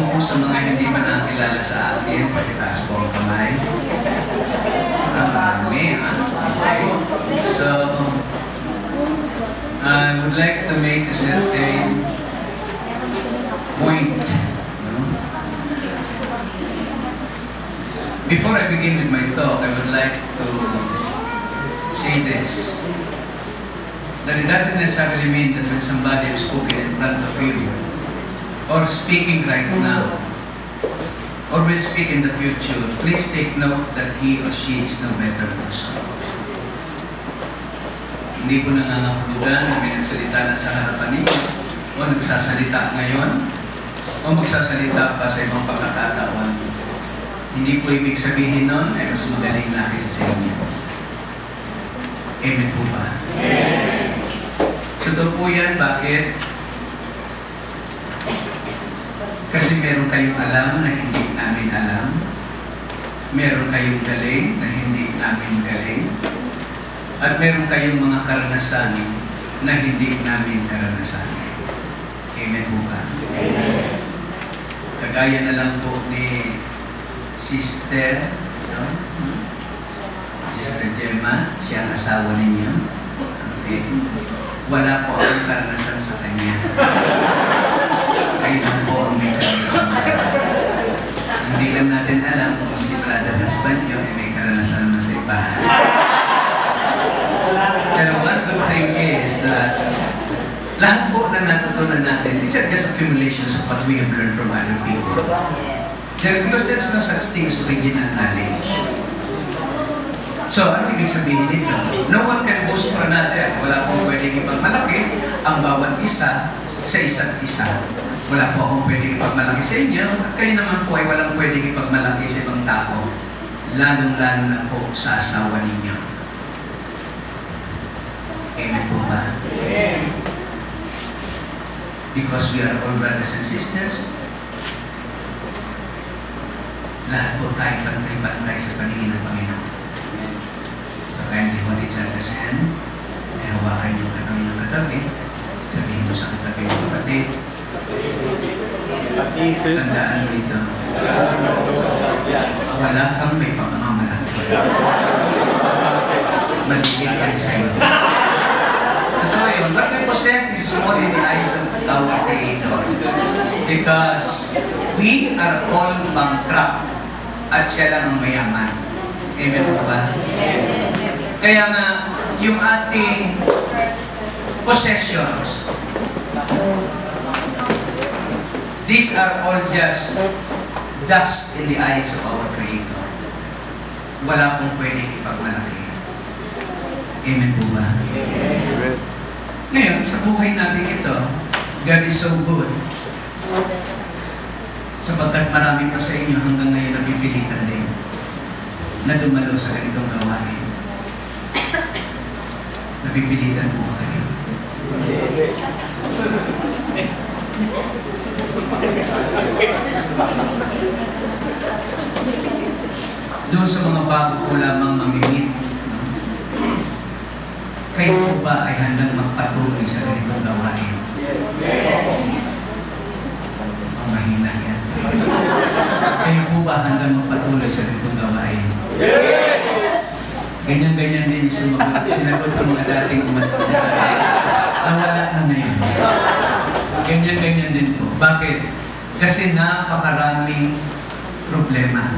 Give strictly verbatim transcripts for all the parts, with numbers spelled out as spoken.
po sa mga hindi man nakilala sa atin, pakitaas po ang kamay. Maraming, ah. Okay. So, I would like to make a certain point. No? Before I begin with my talk, I would like to say this. That it doesn't necessarily mean that when somebody is spoken in front of you, or speaking right now, or will speak in the future, please take note that he or she is no better person. Hindi po nangangahulugan na may nagsalita na sa harapan ninyo, o nagsasalita ngayon, o magsasalita pa sa ibang pagkakataon. Hindi po ibig sabihin nun ay mas magaling na kaysa sa inyo. Amen po ba? Amen. Totoo po yan, bakit? Kasi meron kayong alam na hindi namin alam. Meron kayong galing na hindi namin galing. At meron kayong mga karanasan na hindi namin karanasan. Amen po ba? Amen. Kagaya na lang po ni Sister, no? Sister Gemma, siya ang asawa ninyo. Okay. Wala po ang karanasan sa kanya. Kayo lang po ang may karanasan sa kanya. Hindi lang natin alam kung si brother husband yun ay may karanasan na sa iba. Pero one good thing is that lahat po na natutunan natin, these are just accumulations of what we have learned from other people. There, because there is no such thing as original knowledge. So, ano ibig sabihin nito? No one can boast for another. Wala pong pwedeng ipagmalaki ang bawat isa sa isa't isa. Wala po akong pwedeng ipagmalaki sa inyo, at kayo naman po ay walang pwedeng ipagmalaki sa ibang tao, lalong-lalo na po sa asawa ninyo. Amen po ba? Amen. Because we are all brothers and sisters, lahat po tayo pantay-pantay sa paningin ng Panginoon. So, kindly hold each other's hand, ay hawakan yung katabi ng katabi, sabihin mo sa katabi ng kapatid, tandaan mo ito, wala kang may pagmamalaki. Maliit yan sa iyo. Totoo yun, what we possess is small in the eyes of our Creator. Because we are all bankrupt at siya lang ang mayaman. Amen po ba? Kaya nga, yung ating possessions, these are all just dust in the eyes of our Creator. Wala pong pwedeng ipagmalaki. Amen po ba? Amen. Ngayon, sa buhay natin ito, God is so good. Sapagkat marami pa sa inyo hanggang ngayon napipilitan din na dumalo sa ganitong gawain. Napipilitan po ba kayo? Doon sa mga bago po lamang mamimit, kayo po ba ay handang magpatuloy sa ganitong gawain? Ang mahina yan. Kayo po ba handang magpatuloy sa ganitong gawain? Ganyan-ganyan din yung sinagot ng mga dating umatulog. Nawala na ngayon. Ganyan-ganyan din po. Bakit? Kasi napakaraming problema.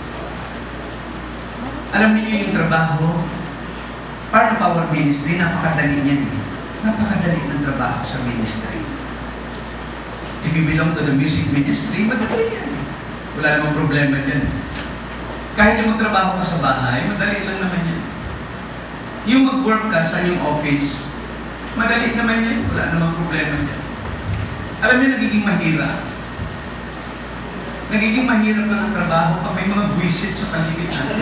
Alam niyo yung trabaho, part of our ministry, napakadali niyan eh. Napakadali ng trabaho sa ministry. If you belong to the music ministry, madali yan eh. Wala namang problema dyan. Kahit yung magtrabaho ka sa bahay, madali lang naman yan. Yung mag-work ka sa yung office, madali naman yan. Wala namang problema dyan. Alam niyo, nagiging mahirap. Nagiging mahirap lang ang trabaho pag may mga buwisit sa paligid natin.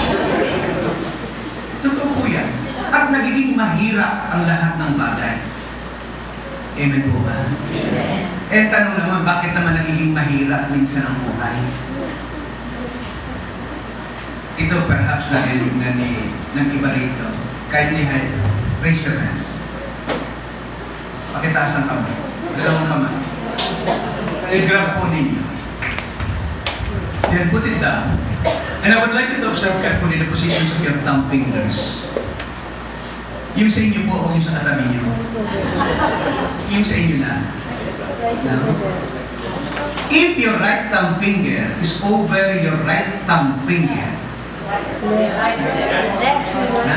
Totoo po yan. At nagiging mahirap ang lahat ng bagay. Amen po ba? Amen. Eh, tanong naman, bakit naman nagiging mahirap minsan ang buhay? Ito, perhaps narinig na ni, ng iba rito. Kindly raise your hands. Pakitaas ang kamay. Dalawang kamay. I-grab po ninyo. Then put it down. And I would like you to observe carefully the positions of your thumb fingers. Yung sa inyo po o yung sa katabi nyo? Yung sa inyo lang. Now, if your right thumb finger is over your right thumb finger, na?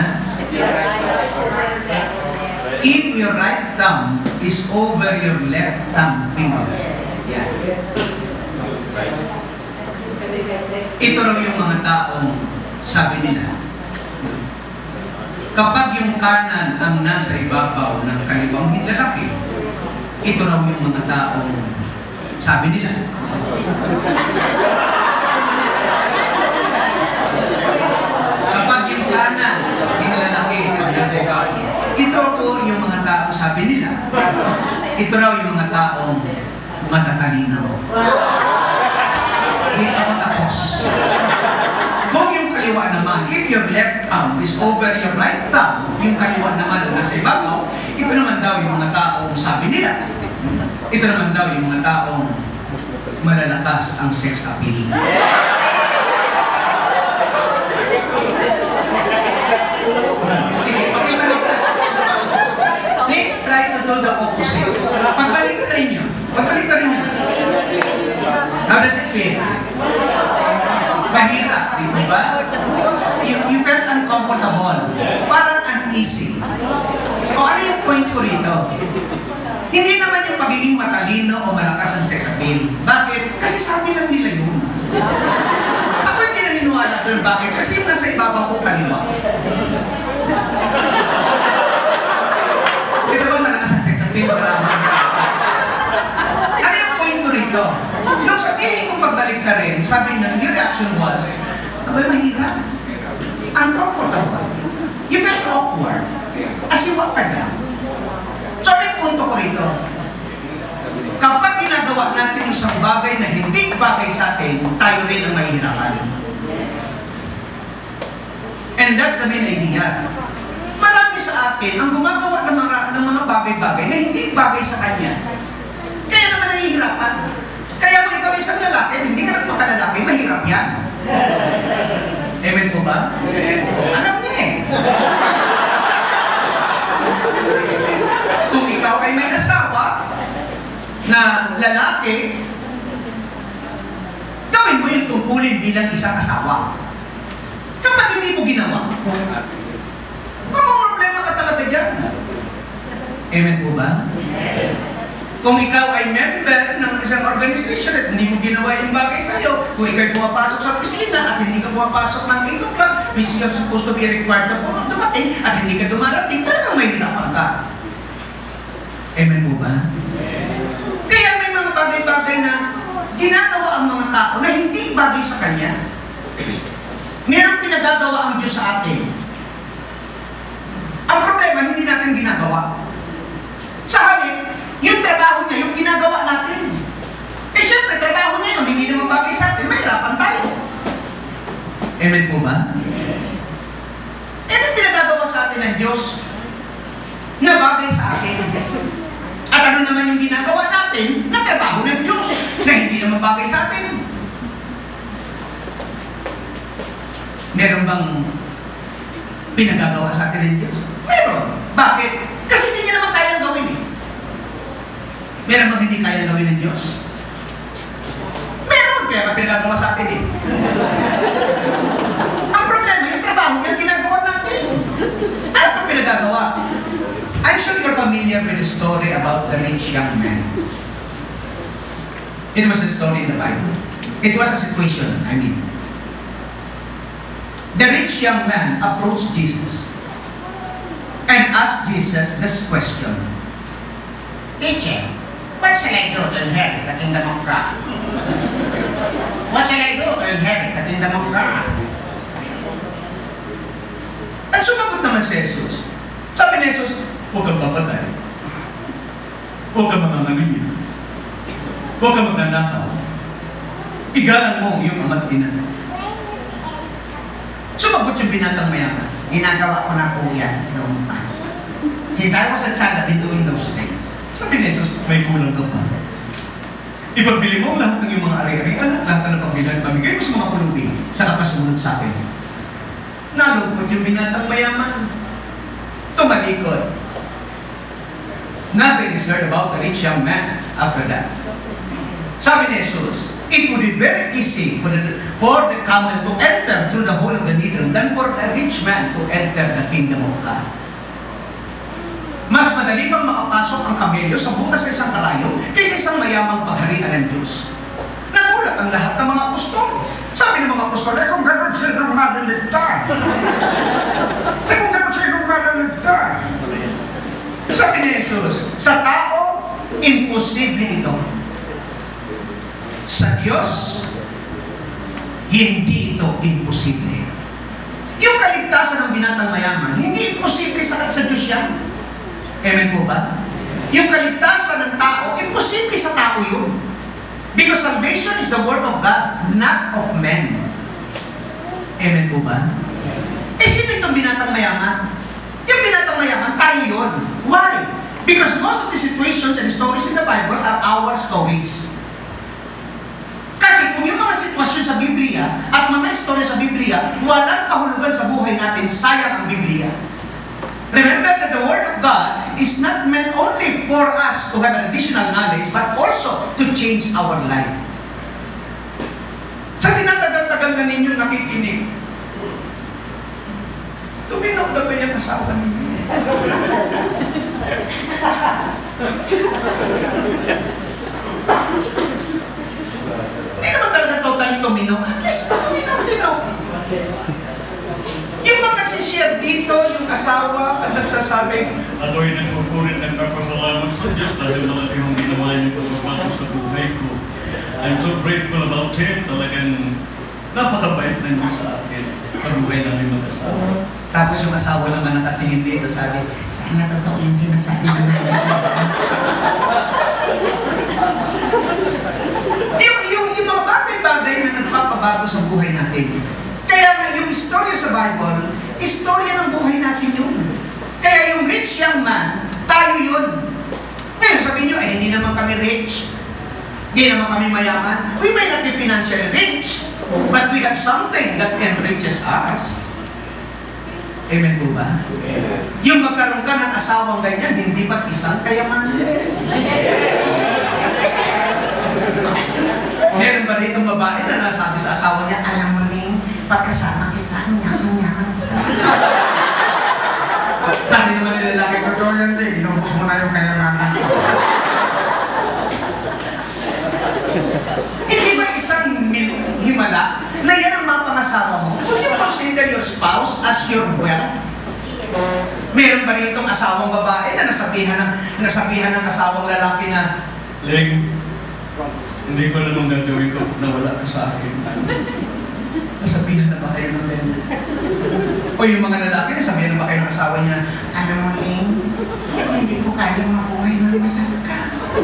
If your right thumb is over your left thumb finger, yeah. Ito raw yung mga taong sabi nila, kapag yung kanan ang nasa ibabaw ng kaliwang lalaki, ito raw yung mga taong sabi nila. Kapag yung kanan ng lalaki ang nasa ibabaw, ito po yung mga taong sabi nila. Ito raw yung mga taong matatalino. Hindi ako tapos. Kung yung kaliwa naman, if your left thumb is over your right thumb, yung kaliwa naman ang nasa ibabaw, ito naman daw yung mga taong sabi nila. Ito naman daw yung mga taong malalakas ang sex appeal. Sige, pakibalik na. Please try to do the opposite. Pagbalik na rin nyo. Pagbalik na rin nyo. How does it feel? Mahirap, di ba? You, you felt uncomfortable. Parang uneasy. O ano yung point ko rito? Hindi naman yung pagiging matalino o malakas ang sex appeal. Bakit? Kasi sabi lang nila yun. Ako hindi naniniwala doon. Bakit? Kasi yung nasa ibabaw ko kaliwa. Ito ba malakas ang sex appeal? Ano yung point ko rito? Nung sabihin kong pagbalik ka rin, sabi niya, yung reaction was, abay mahirap. Uncomfortable. You felt awkward. As you walk down. So, ano yung punto ko rito? Kapag ginagawa natin isang bagay na hindi bagay sa atin, tayo rin ang mahihirapan. And that's the main idea. Marami sa atin ang gumagawa ng mga, ng mga bagay-bagay na hindi bagay sa kanya. Kaya naman nahihirapan. Kaya kung ikaw isang lalaki, hindi ka nagpakalalaki, mahirap yan. Amen po ba? Alam niya eh. Kung ikaw ay may asawa na lalaki, gawin mo yung tungkulin bilang isang asawa. Kapag hindi mo ginawa, mamang problema ka talaga dyan. Amen po ba? Kung ikaw ay member ng isang organization at hindi mo ginawa yung bagay sa'yo, kung ikaw ay pumapasok sa opisina at hindi ka pumapasok ng eight o'clock, which you are supposed to be required na dumating at hindi ka dumarating, talagang may hirapan ka. Amen po ba? Kaya may mga bagay-bagay na ginagawa ang mga tao na hindi bagay sa Kanya. Mayroong pinagagawa ang Diyos sa atin. Ang problema, hindi natin ginagawa. Sa halip, yung trabaho niya, yung ginagawa natin. Eh syempre, trabaho niya yun, hindi naman bagay sa atin, mahirapan tayo. Amen po ba? Eh, ano pinagagawa sa atin ng Diyos na bagay sa atin? At ano naman yung ginagawa natin na trabaho ng Diyos na hindi naman bagay sa atin? Meron bang pinagagawa sa atin ng Diyos? Meron. Bakit? Kasi hindi niya naman kayang gawin eh. Meron bang hindi kayang gawin ng Diyos? Meron. Kaya ka pinagagawa sa atin eh. Ang problema, yung trabaho niya, ginagawa natin. Ano itong pinagagawa? I'm sure you're familiar with the story about the rich young man. It was a story in the Bible. It was a situation, I mean. The rich young man approached Jesus and asked Jesus this question. Teacher, what shall I do to inherit the kingdom of God? What shall I do to inherit the kingdom of God? At sumagot naman si Jesus. Sabi ni Jesus, huwag kang papatay. Huwag kang mangangalunya. Huwag kang magnanakaw. Igalang mo ang iyong ama't ina. Sumagot yung binatang mayaman. Ginagawa ko na po yan noong pa. Since I was a child, I've been doing those things. Sabi ni Jesus, may kulang ka pa. Ipagbili mo lahat ng iyong mga ari-arian at lahat ng pagbilan pamigay mo sa tumalikod yung binatang mayaman. Tumalikod. Nothing is heard about the rich young man after that. Sabi ni Jesus, it would be very easy for the, for the camel to enter through the hole of the needle than for a rich man to enter the kingdom of God. Mas madali pang makapasok ang kamelyo sa butas sa isang karayo kaysa isang mayamang pagharian ng Diyos. Nagulat ang lahat ng mga apostol. Sabi ng mga apostol, eh kung gano'n sa'yo maliligtas. Eh kung gano'n sa'yo maliligtas. Sabi ni Jesus, sa tao, imposible ito. Sa Diyos, hindi ito imposible. Yung kaligtasan ng binatang mayaman, hindi imposible sa, sa Diyos yan. Amen po ba? Yung kaligtasan ng tao, imposible sa tao yun. Because salvation is the word of God, not of men. Amen po ba? Eh, sino itong binatang mayaman? Yung binatang mayaman, tayo yun. Why? Because most of the situations and stories in the Bible are our stories. Kasi kung yung mga sitwasyon sa Biblia at mga istorya sa Biblia, walang kahulugan sa buhay natin, sayang ang Biblia. Remember that the Word of God is not meant only for us to have an additional knowledge, but also to change our life. Sa tinatagal-tagal na ninyong nakikinig, tuminog na ba yung asawa ninyo? Hindi naman talaga totally tuminog. At least tuminog-tinog. Yung bang nagsishare dito, yung asawa at nagsasabing, ako'y nagpupurit ng kapasalamat sa Diyos dahil malaki yung ginawa niyo pagbabago sa buhay ko. I'm so grateful about Him. Talagang napakabait ng Diyos sa akin sa buhay namin mag-asawa. tapos yung asawa naman nakatingin dito, sabi, sana totoo yung sinasabi ng mga yung, yung, yung mga bagay-bagay na nagpapabago sa buhay natin. Kaya nga, yung istorya sa Bible, istorya ng buhay natin yun. Kaya yung rich young man, tayo yun. Ngayon, sabihin nyo, eh, hindi naman kami rich. Hindi naman kami mayaman. We may not be financially rich, but we have something that enriches us. Amen po ba? Yung magkaroon ka ng asawang ganyan, hindi ba't isang kayamanan? Meron ba rito babae na nasabi sa asawa niya, alam mo Ning, pagkasama kita, nyaman-nyaman kita. sabi naman nila lalaki, Totoo yan din, inubos mo na yung kayamanan. hindi ba isang himala na yan ang mapangasawa mo? Would you consider your spouse as your wealth? Meron ba rito asawang babae na nasabihan ng, nasabihan ng asawang lalaki na, Ling, hindi ko namang gagawin ko na wala ka sa akin. nasabihan na ba kayo ng ganyan? O yung mga lalaki, nasabihan na ba kayo ng asawa niya, Alam mo Ning, hindi ko kayang mabuhay ng walang ka.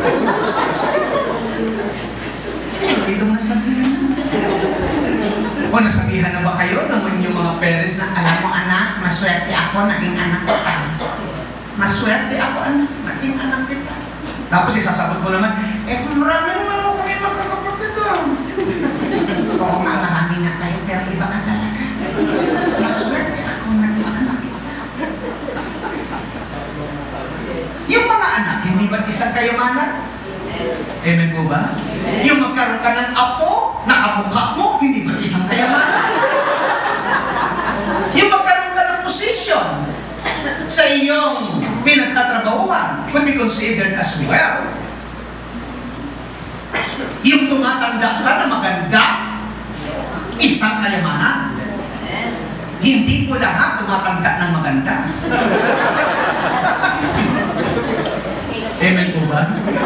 sino rito nasabihan na? O nasabihan na ba kayo ng yung mga parents na, Alam mo anak, maswerte ako, naging anak kita. Maswerte ako anak, naging anak kita. tapos isasagot mo naman, Eh kung marami naman ako kayo magkakapatid ah. Oo nga, marami nga kayo, pero iba ka talaga. Maswerte ako, naging anak kita. yung mga anak, hindi ba't isang kayamanan? Amen po ba? Yung magkaroon ka ng apo, nakamukha mo, hindi ba't isang kayamanan? Yung magkaroon ka ng posisyon sa iyong pinagtatrabahuan would be considered as well. Yung tumatanda ka na maganda, isang kayamanan. Hindi po lahat tumatanda ng maganda. Amen po ba?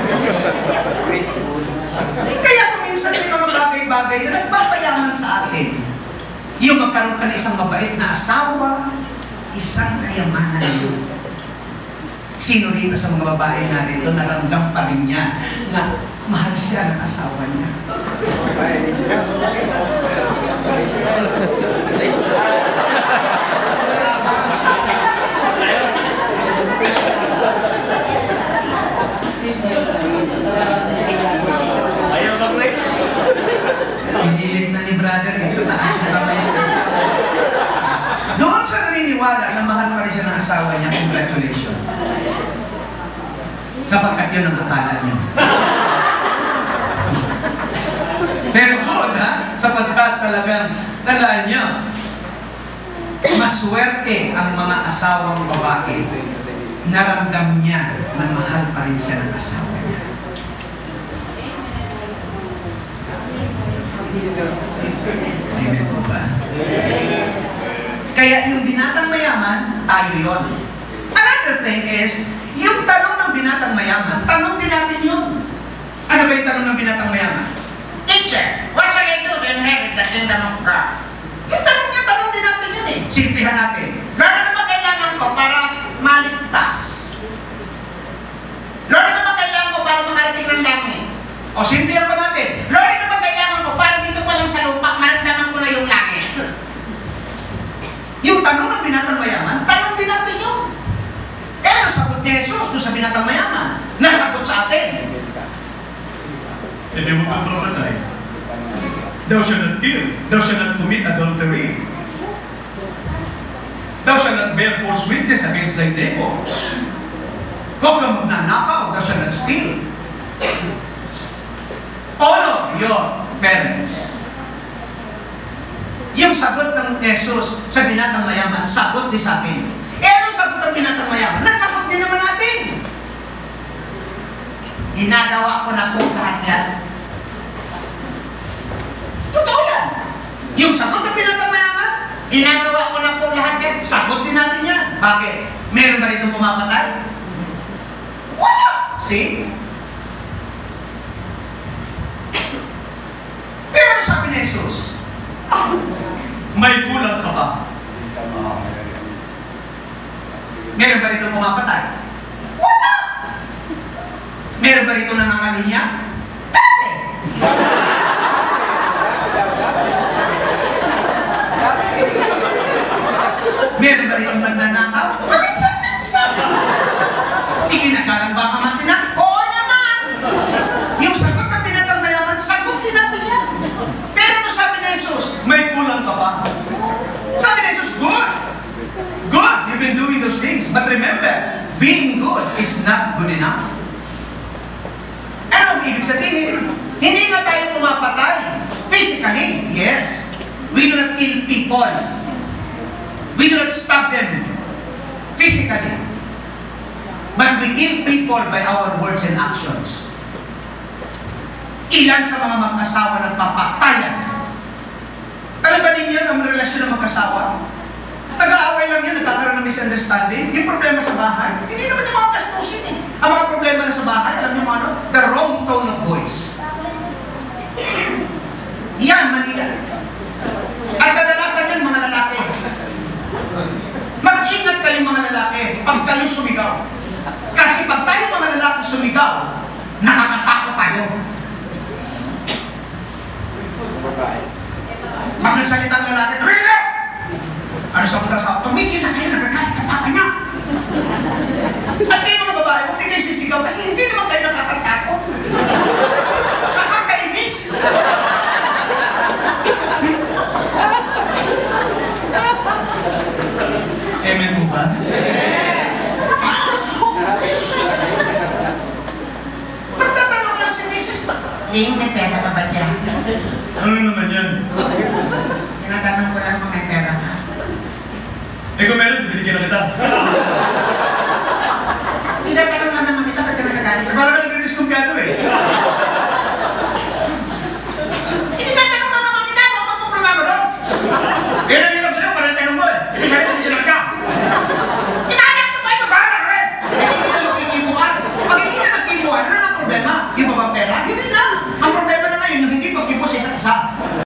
Kaya kung minsan may mga bagay-bagay na nagpapayaman sa atin, yung magkaroon ka ng isang mabait na asawa, isang kayamanan yun. Sino dito sa mga babae narito naramdam pa rin niya na mahal siya ng asawa niya? Ayaw mag-wait. Pinilit na ni brother ito, taas yung kamay niya. Doon sa asawa niya, congratulations. Sapagkat yun ang akala niyo. Pero good, ha? Sapagkat talagang, talaan niyo, maswerte ang mga asawang babae. Naramdam niya na mahal pa rin siya ng asawa niya. Amen po ba? Kaya yung binatang mayaman, tayo yun. Another thing is, yung tanong ng binatang mayaman, tanong din natin yun. Ano ba yung tanong ng binatang mayaman? Teacher, what shall I do to inherit the kingdom of God? Yung tanong niya, tanong din natin yun eh. Simplihan natin. Lord, ano ba kailangan ko para maligtas? Lord, ano ba kailangan ko para makarating ng langit? O simplihan pa natin. Lord, ano ba kailangan ko para dito pa lang sa lupa, maramdaman ko na yung langit? Yung tanong ng binatang mayaman, tanong din natin yun. Kaya ang sagot ni Jesus doon sa binatang mayaman, nasagot sa atin. Hindi mo pagpapatay. Thou shalt not kill. Thou shalt not commit adultery. Thou shalt not bear false witness against thy neighbor. Huwag kang magnanakaw. Thou shalt not steal. Honor your parents. Yung sagot ng Jesus sa binatang mayaman, sagot din sa atin. Eh, anong sagot ng binatang mayaman? Nasagot din naman natin. Ginagawa ko na po lahat yan. Totoo yan. Yung sagot ng binatang mayaman, Ginagawa ko na po lahat yan. sagot din natin yan. Bakit? Meron ba rito pumapatay? Wala. See? Pero ano sabi ni Jesus? May kulang ka ba? Meron ba rito pumapatay? Wala. Meron ba rito nanganganinya? Dati. Meron ba rito nagnanakaw? Paminsan-minsan. Iginagalang ba ka matinak? Oo naman. Yung sagot ng binatang mayaman, sagot din natin yan. Pero ano sabi ni Jesus? May kulang ka ba? Sabi ni Jesus, good. Good, you've been doing those things. But remember, being good is not good enough. Ano ang ibig sabihin? Hindi nga tayo pumapatay. Physically, yes. We do not kill people. We do not stab them physically. But we kill people by our words and actions. Ilan sa mga mag-asawa nagpapatayan? Alam ba ninyo ang relasyon ng mag-asawa? Nag-aaway lang yan, nagkakaroon ng misunderstanding. Yung problema sa bahay, hindi naman yung mga gastusin eh. Ang mga problema na sa bahay, alam niyo mga ano? The wrong tone of voice. Yan, mali yan. At kadalasan yan, mga lalaki. Mag-ingat kayo mga lalaki pag kayo sumigaw. Kasi pag tayo mga lalaki sumigaw, nakakatakot tayo. Pag nagsalita ang lalaki, Rila! Ano sa mga sa tumigil na kayo, nagagalit ka papa niya. At kayo mga babae, huwag di kayo sisigaw kasi hindi naman kayo nakakatakot. Nakakainis. Amen mo ba? Magtatanong lang si Missus Ling, may pera ka ba dyan? Ano naman yan? Tinatanong ko lang kung may pera ka. Eh kung meron, binigyan na kita. Tinatanong lang naman kita, ba't ka nagagalit? Parang ka nagdidiskumpiyado eh.